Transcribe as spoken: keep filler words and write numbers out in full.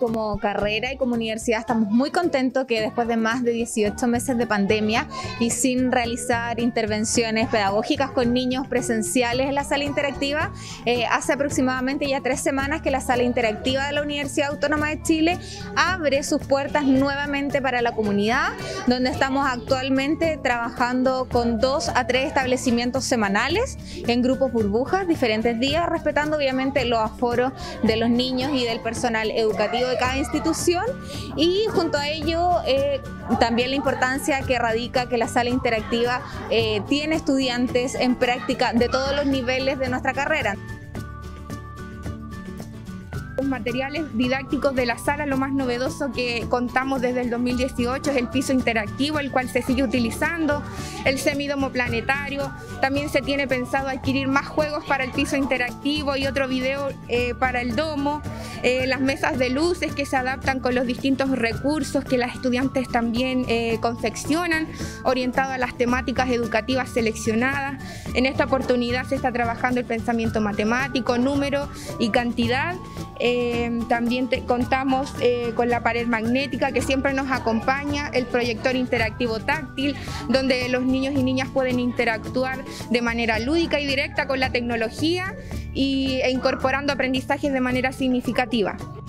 como carrera y como universidad estamos muy contentos que después de más de dieciocho meses de pandemia y sin realizar intervenciones pedagógicas con niños presenciales en la sala interactiva, eh, hace aproximadamente ya tres semanas que la sala interactiva de la Universidad Autónoma de Chile abre sus puertas nuevamente para la comunidad, donde estamos actualmente trabajando con dos a tres establecimientos semanales en grupos burbujas, diferentes días, respetando obviamente los aforos de los niños y del personal educativo de cada institución, y junto a ello eh, también la importancia que radica que la sala interactiva eh, tiene estudiantes en práctica de todos los niveles de nuestra carrera. Los materiales didácticos de la sala, lo más novedoso que contamos desde el dos mil dieciocho es el piso interactivo, el cual se sigue utilizando, el semidomo planetario. También se tiene pensado adquirir más juegos para el piso interactivo y otro video eh, para el domo, eh, las mesas de luces que se adaptan con los distintos recursos que las estudiantes también eh, confeccionan, orientado a las temáticas educativas seleccionadas. En esta oportunidad se está trabajando el pensamiento matemático, número y cantidad. Eh, también te, contamos eh, con la pared magnética que siempre nos acompaña, el proyector interactivo táctil, donde los niños y niñas pueden interactuar de manera lúdica y directa con la tecnología y, e incorporando aprendizajes de manera significativa.